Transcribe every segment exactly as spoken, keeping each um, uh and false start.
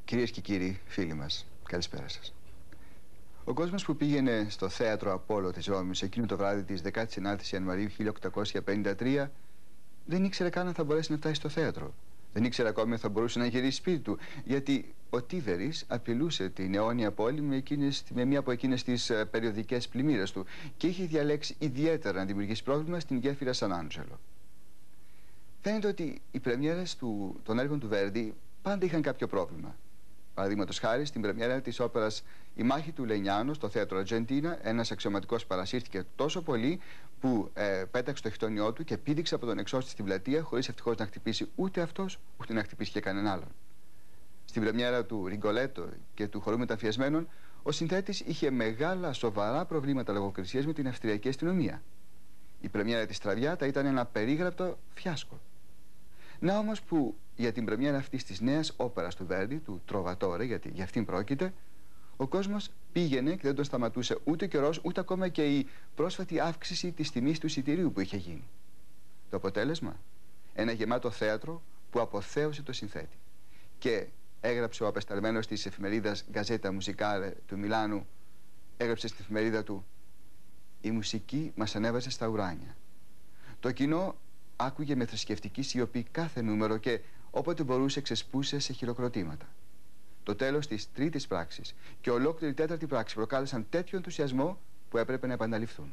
Κυρίες και κύριοι, φίλοι μας, καλησπέρα σας. Ο κόσμος που πήγαινε στο θέατρο Απόλλω της Ρώμης εκείνο το βράδυ της δεκάτη ενάτη Ιανουαρίου χίλια οκτακόσια πενήντα τρία δεν ήξερε καν αν θα μπορέσει να φτάσει στο θέατρο. Δεν ήξερε ακόμη αν θα μπορούσε να γυρίσει σπίτι του, γιατί ο Τίβερης απειλούσε την αιώνια πόλη με, εκείνες, με μία από εκείνες τις uh, περιοδικές πλημμύρες του και είχε διαλέξει ιδιαίτερα να δημιουργήσει πρόβλημα στην γέφυρα Σαν Άντζελο. Φαίνεται ότι οι πρεμιέρες του, των έργων του Βέρντι πάντα είχαν κάποιο πρόβλημα. Παραδείγματος χάρη, στην πρεμιέρα της όπερας «Η μάχη του Λενιάνο» στο θέατρο Αρτζεντίνα, ένας αξιωματικός παρασύρθηκε τόσο πολύ που ε, πέταξε το χιτόνιό του και πήδηξε από τον εξώστη στην πλατεία, χωρίς ευτυχώς να χτυπήσει ούτε αυτός, ούτε να χτυπήσει και κανέναν άλλον. Στην πρεμιέρα του «Ριγκολέτο» και του «Χορού Μεταμφιεσμένων», ο συνθέτης είχε μεγάλα σοβαρά προβλήματα λογοκρισίας με την αυστριακή αστυνομία. Η πρεμιέρα της «Τραβιάτα» ήταν ένα περίγραπτο φιάσκο. Να όμως που για την πρεμιέρα αυτής της νέας όπερας του Βέρντι, του Τροβατόρε, γιατί για αυτήν πρόκειται, ο κόσμος πήγαινε και δεν τον σταματούσε ούτε ο καιρός, ούτε ακόμα και η πρόσφατη αύξηση της τιμής του εισιτηρίου που είχε γίνει. Το αποτέλεσμα, ένα γεμάτο θέατρο που αποθέωσε το συνθέτη. Και έγραψε ο απεσταλμένος της εφημερίδας Γκαζέτα Μουσικάλε του Μιλάνου, έγραψε στην εφημερίδα του: «Η μουσική μας ανέβασε στα ουράνια». Το κοινό άκουγε με θρησκευτική σιωπή κάθε νούμερο και όποτε μπορούσε ξεσπούσε σε χειροκροτήματα. Το τέλος της τρίτης πράξης και ολόκληρη τέταρτη πράξη προκάλεσαν τέτοιο ενθουσιασμό που έπρεπε να επαναληφθούν.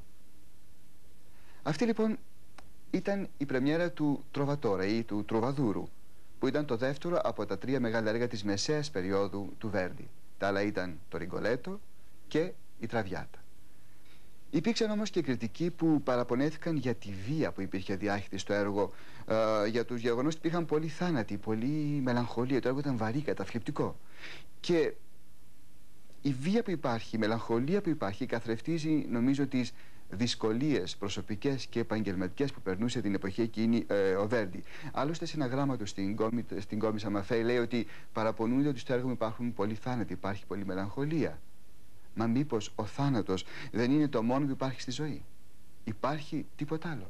Αυτή λοιπόν ήταν η πρεμιέρα του Τροβατόρε ή του Τροβαδούρου, που ήταν το δεύτερο από τα τρία μεγάλα έργα της μεσαίας περίοδου του Βέρντι. Τα άλλα ήταν το «Ριγκολέτο» και η «Τραβιάτα». Υπήρξαν όμως και κριτικοί που παραπονέθηκαν για τη βία που υπήρχε διάχυτη στο έργο, ε, για τους γεγονός ότι υπήρχαν πολλοί θάνατοι, πολλή μελαγχολία, το έργο ήταν βαρύ, καταθλιπτικό. Και η βία που υπάρχει, η μελαγχολία που υπάρχει, καθρεφτίζει νομίζω τις δυσκολίες προσωπικές και επαγγελματικές που περνούσε την εποχή εκείνη ε, ο Βέρντι. Άλλωστε, σε ένα γράμμα του στην κόμη, στην κόμη Σαμαφέη λέει ότι παραπονούνται ότι στο έργο μου υπάρχουν πολλοί θάνατοι, υπάρχει πολλή μελαγχολία. Μα μήπως ο θάνατος δεν είναι το μόνο που υπάρχει στη ζωή? Υπάρχει τίποτα άλλο?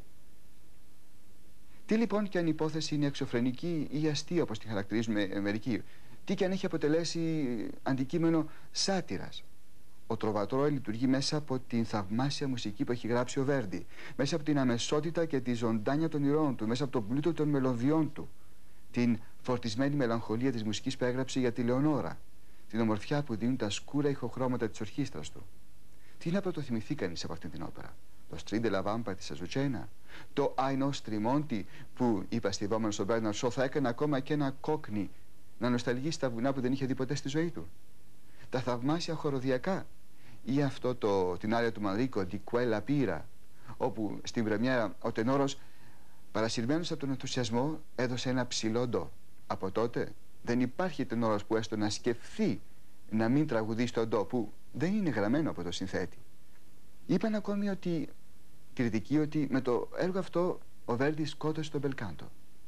Τι λοιπόν και αν η υπόθεση είναι εξωφρενική ή αστεία, όπως τη χαρακτηρίζουμε μερικοί, τι και αν έχει αποτελέσει αντικείμενο σάτυρας, ο Τροβατόρε λειτουργεί μέσα από την θαυμάσια μουσική που έχει γράψει ο Βέρντι, μέσα από την αμεσότητα και τη ζωντάνια των ηρώων του, μέσα από τον πλούτο των μελωδιών του, την φορτισμένη μελαγχολία της μουσικής που έγραψε για τη Λεωνόρα, την ομορφιά που δίνουν τα σκούρα ηχοχρώματα της ορχήστρας του. Τι να πρωτοθυμηθεί κανείς από αυτήν την όπερα? Το «Στρίντε Λαβάμπα» της Αζουτσένα, το «Άι Νόστρι Μόντι» που είπα στη Βόμανα στον Μπέρναρντ Σο θα έκανε ακόμα και ένα κόκκνι να νοσταλγήσει τα βουνά που δεν είχε δει ποτέ στη ζωή του. Τα θαυμάσια χοροδιακά ή αυτό το, την άρια του Μανρίκο, «Di quella pira», όπου στην πρεμιέρα ο τενόρος, παρασυρμένος από τον ενθουσιασμό, έδωσε ένα ψηλό ντο. Από τότε δεν υπάρχει τενόρος που έστω να σκεφτεί να μην τραγουδεί στο ντο, που δεν είναι γραμμένο από το συνθέτη. Είπαν ακόμη ότι, κριτικοί, ότι με το έργο αυτό ο Βέρντι σκότωσε τον Μπελκάντο.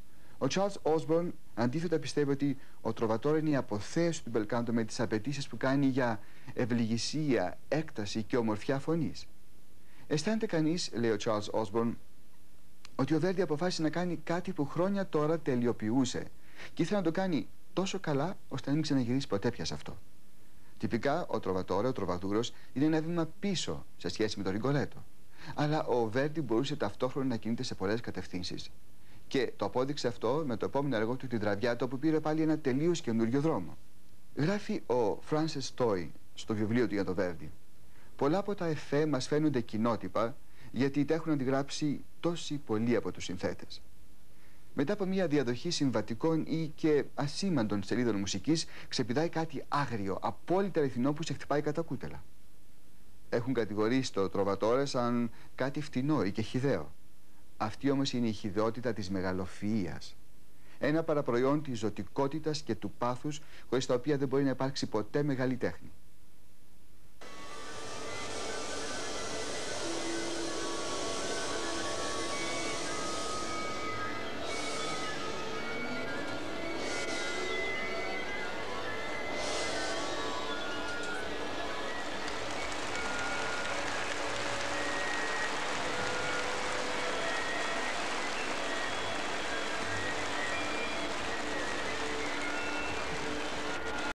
Ο Τσάρλς Όσμπορν αντίθετα πιστεύει ότι ο Τροβατόρε είναι η αποθέωση του Μπελκάντο με τις απαιτήσεις που κάνει για ευληγησία, έκταση και ομορφιά φωνής. Αισθάνεται κανείς, λέει ο Τσάρλς Όσμπορν, ότι ο Βέρντι αποφάσισε να κάνει κάτι που χρόνια τώρα τελειοποιούσε και ήθελε να το κάνει τόσο καλά ώστε να μην ξαναγυρίσει ποτέ πια σε αυτό. Τυπικά ο Τροβατόρε, ο Τροβαδούρος, είναι ένα βήμα πίσω σε σχέση με το Ριγκολέτο. Αλλά ο Βέρντι μπορούσε ταυτόχρονα να κινείται σε πολλές κατευθύνσεις. Και το απόδειξε αυτό με το επόμενο έργο του, την Τραβιάτα, που πήρε πάλι ένα τελείως καινούριο δρόμο. Γράφει ο Φράνσις Τόι στο βιβλίο του για το Βέρντι: πολλά από τα εφέ μας φαίνονται κοινότυπα γιατί τα έχουν αντιγράψει τόσοι πολλοί από τους συνθέτες. Μετά από μια διαδοχή συμβατικών ή και ασήμαντων σελίδων μουσικής, ξεπηδάει κάτι άγριο, απόλυτα αληθινό που σε χτυπάει κατά κούτελα. Έχουν κατηγορήσει το Τροβατόρε σαν κάτι φτηνό ή και χυδαίο. Αυτή όμως είναι η χυδαιότητα της μεγαλοφυΐας. Ένα παραπροϊόν της ζωτικότητας και του πάθους, χωρίς τα οποία δεν μπορεί να υπάρξει ποτέ μεγάλη τέχνη.